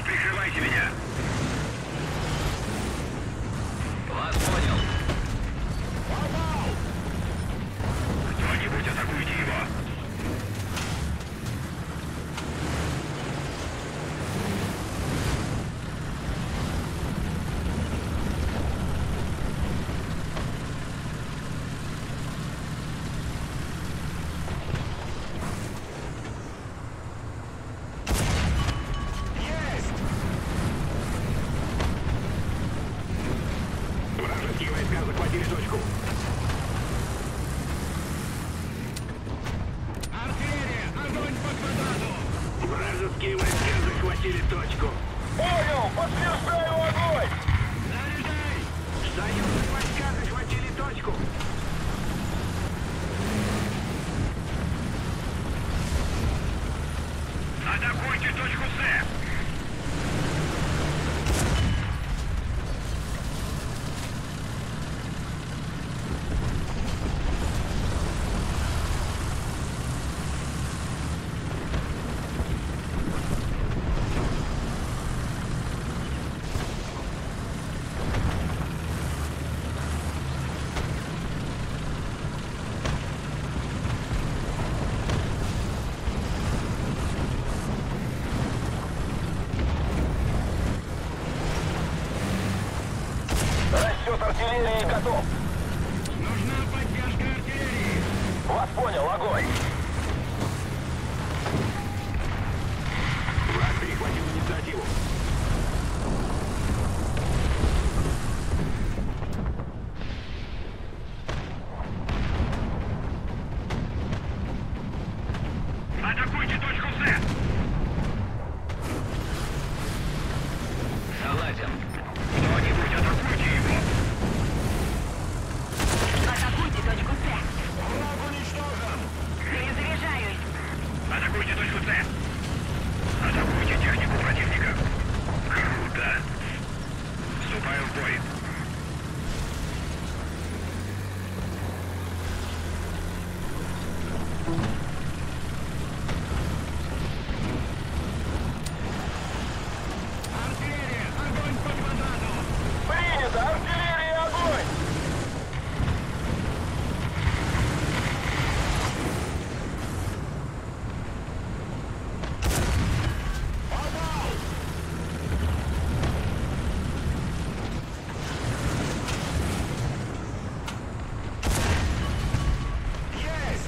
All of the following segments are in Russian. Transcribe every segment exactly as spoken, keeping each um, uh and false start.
прикрывайте меня. Вас понял. Кто-нибудь атакуйте его. Захватили точку. Артиллерия! Огонь по квадрату! Вражеские войска захватили точку. Понял! Подтверждаю огонь! Заряжай! Союзные войска захватили точку. Атакуйте точку С! Расчет артиллерии готов. Нужна поддержка артиллерии! Вас понял, огонь! Враг перехватил инициативу. Атакуйте точку С! Согласен. Кто-нибудь атакуйте его! Атакуйте точку С. Враг уничтожен! Перезаряжаюсь. Атакуйте точку С! Атакуйте технику противника! Круто! Вступаю в бой! Артиллерия! Огонь по квадрату! Принято! Артиллерия, огонь! Есть!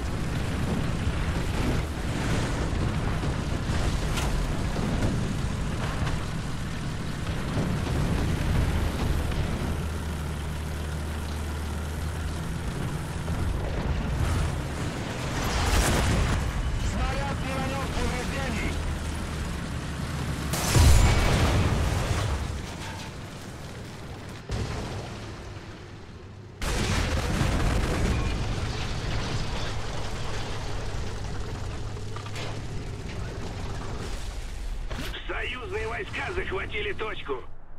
Снаряд не нанес повреждений! Союзные войска захватили точку.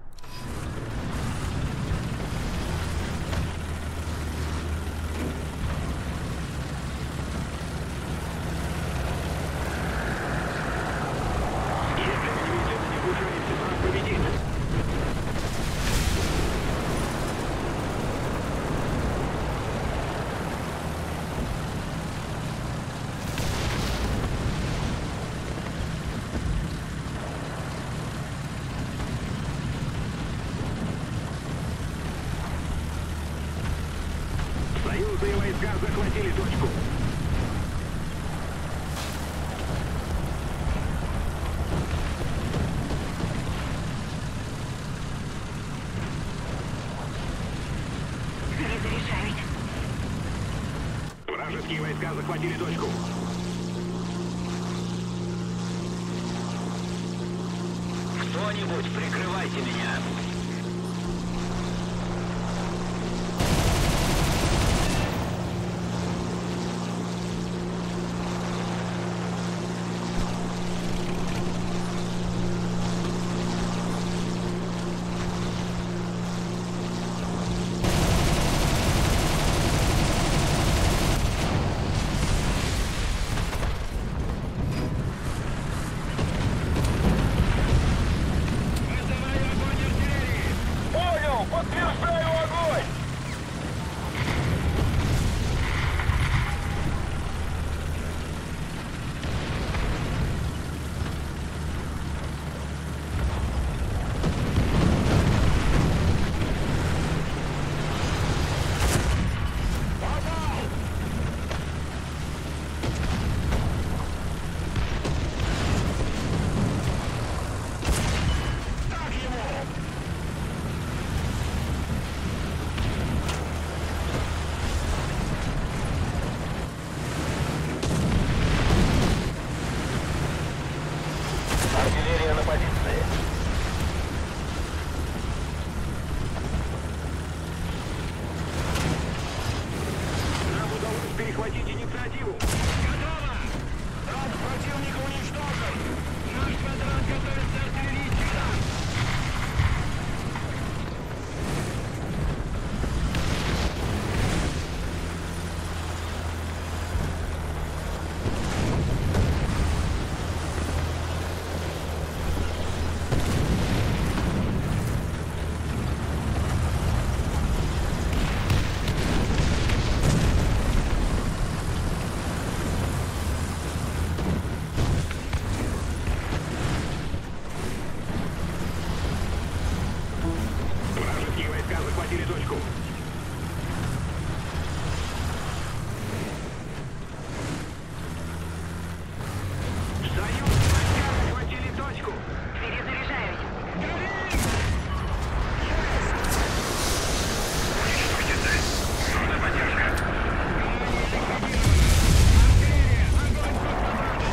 Если мы немедленно не вмешаемся, нас победит. Союзные войска захватили точку. Перезаряжаюсь. Вражеские войска захватили точку. Кто-нибудь прикрывайте меня! точку. Союзные войска захватили точку. Перезаряжаюсь. Уничтожьте цель. Нужна поддержка. Артиллерия! Огонь по квадрату!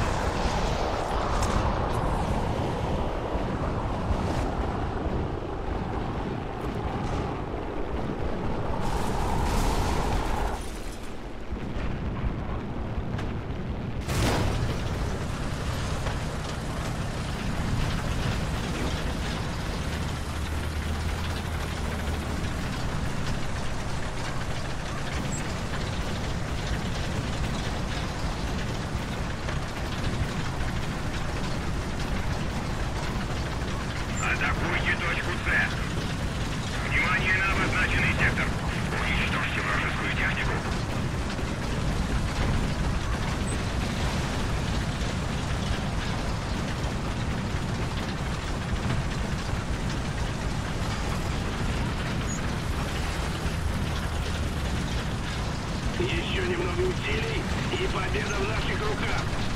Атакуйте точку С. Внимание на обозначенный сектор. Уничтожьте вражескую технику. Еще немного усилий, и победа в наших руках.